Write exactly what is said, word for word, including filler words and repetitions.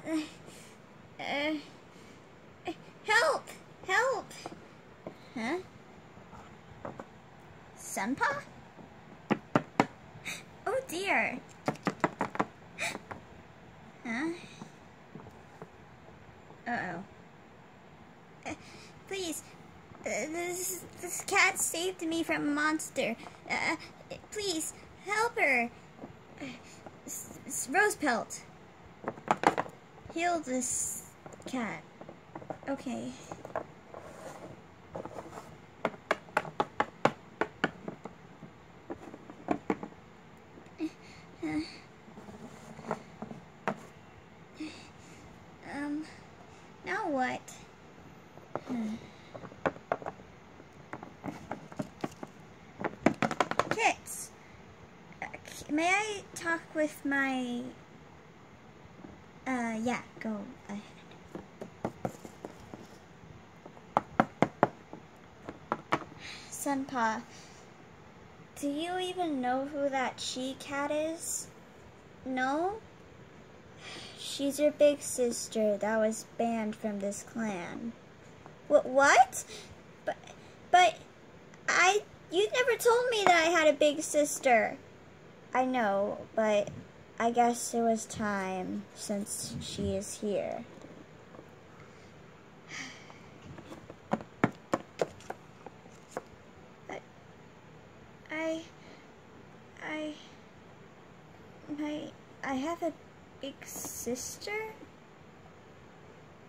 Uh, help! Help! Huh? Sun-Paw? Oh dear. Huh? Uh-oh. Uh, please, uh, this, this cat saved me from a monster. Uh, please, help her. Uh, Rose Pelt. Heal this cat. Okay. Uh, um, now what? Hmm. Kits, uh, may I talk with my, uh, yeah, go ahead. Sun-Paw, do you even know who that she-cat is? No? She's your big sister that was banned from this clan. What? What? But, but, I, you never told me that I had a big sister. I know, but I guess it was time since she is here. I, I, my, I have a big sister?